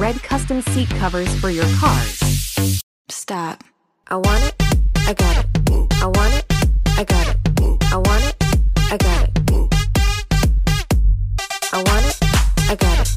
red custom seat covers for your cars. Stop. I want it, I got it. I want it, I got it. I want it, I got it. I want it, I got it.